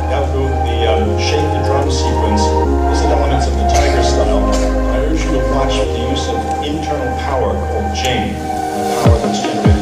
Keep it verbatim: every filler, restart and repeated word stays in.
Yao Gu, the um, shake the drum sequence, is an element of the tiger style. I urge you to watch the use of internal power called jing, the power that's generated